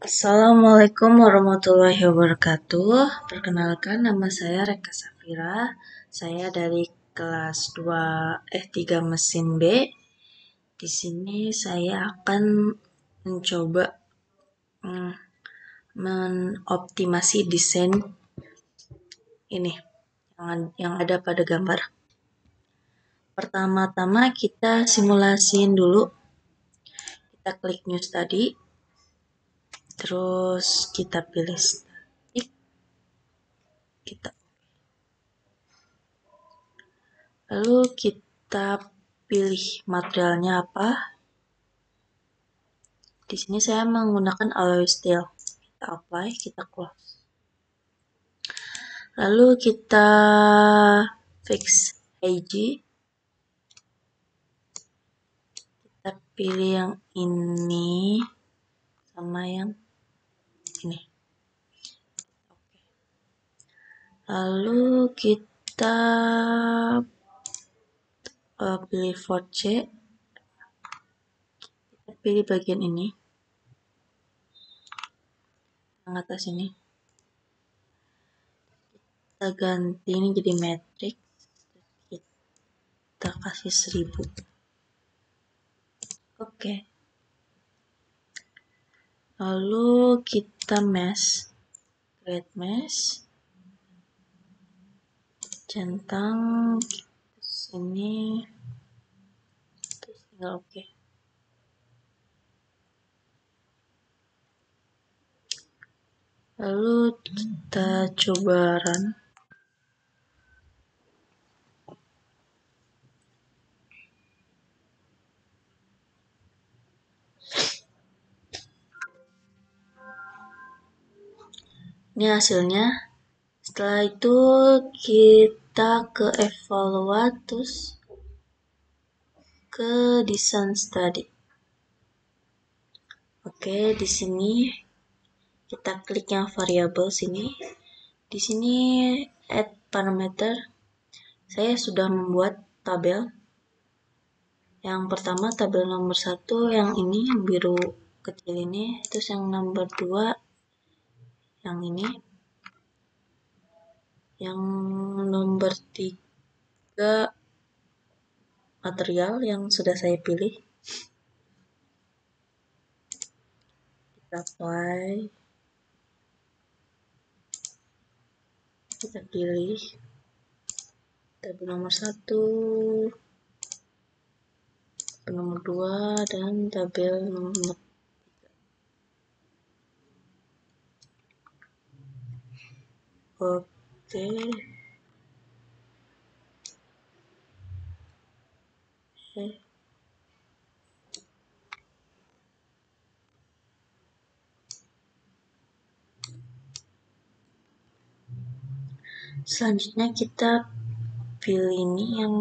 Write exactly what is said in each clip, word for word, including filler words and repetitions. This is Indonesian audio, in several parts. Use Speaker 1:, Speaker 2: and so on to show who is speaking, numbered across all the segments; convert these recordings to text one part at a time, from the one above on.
Speaker 1: Assalamualaikum warahmatullahi wabarakatuh. Perkenalkan, nama saya Reka Safira. Saya dari kelas dua eh tiga mesin B. Di sini saya akan mencoba mm, menoptimasi desain ini yang, yang ada pada gambar. Pertama-tama kita simulasiin dulu. Kita klik new study. Terus kita pilih static. Kita Lalu kita pilih materialnya apa. Di sini saya menggunakan alloy steel. Kita apply, kita close. Lalu kita fix I G. Kita pilih yang ini sama yang ini. Oke. Lalu kita uh, pilih Fort C. Kita pilih bagian ini. Yang atas ini. Kita ganti ini jadi matrix. Kita kasih seribu. Oke. Lalu kita mesh. Create mesh. Centang sini. Terus tinggal oke. Okay. Lalu kita coba run. Ini hasilnya. Setelah itu kita ke evaluate terus ke design study. Oke, di sini kita klik yang variabel sini. Di sini add parameter. Saya sudah membuat tabel. Yang pertama tabel nomor satu yang ini yang biru kecil ini, terus yang nomor dua yang ini, yang nomor tiga material yang sudah saya pilih. Kita apply, kita pilih tabel nomor satu, tabel nomor dua, dan tabel nomor tiga. Oke. Oke. Selanjutnya kita pilih ini yang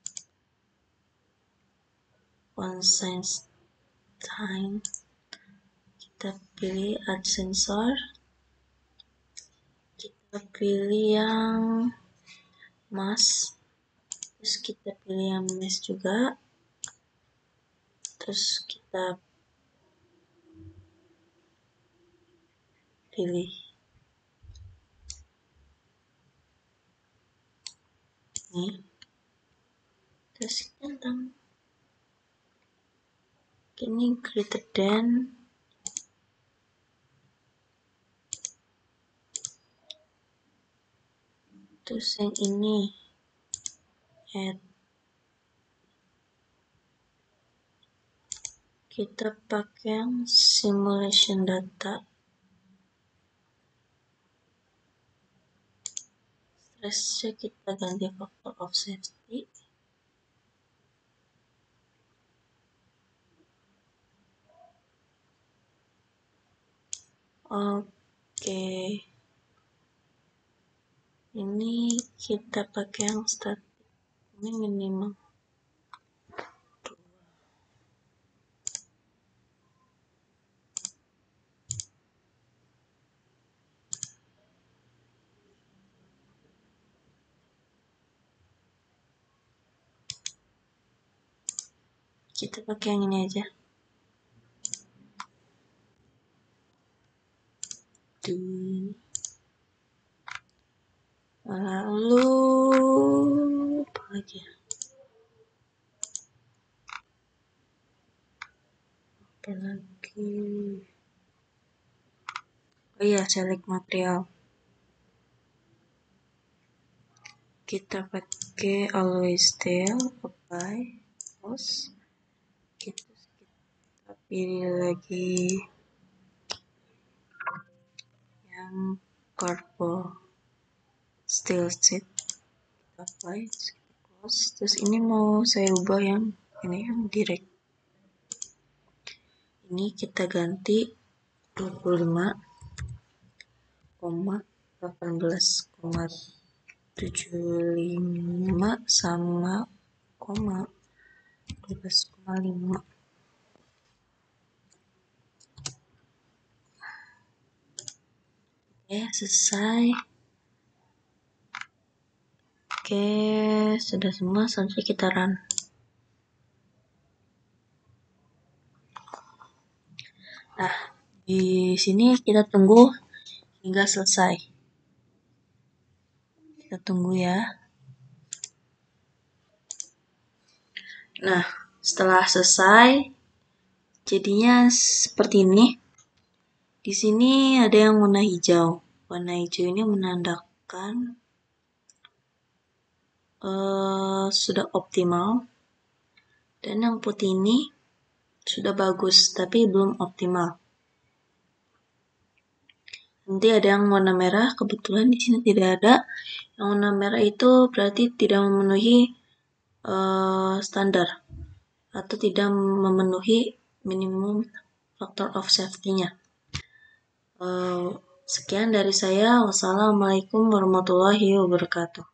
Speaker 1: one sense time. Kita pilih art sensor. Kita pilih yang mask. Terus kita pilih yang mesh juga. Terus kita pilih ini. Terus kita ini greater than. Terus yang ini add. Kita pakai yang simulation data. Stressnya kita ganti factor of safety. Oke. Ini kita pakai yang static. Ini minimal. Kita pakai yang ini aja. Tuh. Lalu apa lagi ya? Apa lagi? Oh iya, select material. Kita pakai always tail, apply, terus kita, kita pilih lagi yang cardboard steel sheet, kita apply, terus kita close. Terus ini mau saya ubah yang ini yang direct. Ini kita ganti dua puluh lima koma delapan belas koma tujuh puluh lima sama koma dua belas koma lima. Oke, selesai. Oke, sudah semua, selanjutnya kita run. Nah, di sini kita tunggu hingga selesai. Kita tunggu ya. Nah, setelah selesai, jadinya seperti ini. Di sini ada yang warna hijau. Warna hijau ini menandakan uh, sudah optimal. Dan yang putih ini sudah bagus, tapi belum optimal. Nanti ada yang warna merah, kebetulan di sini tidak ada. Yang warna merah itu berarti tidak memenuhi uh, standar atau tidak memenuhi minimum factor of safety-nya. Uh, sekian dari saya. Wassalamualaikum warahmatullahi wabarakatuh.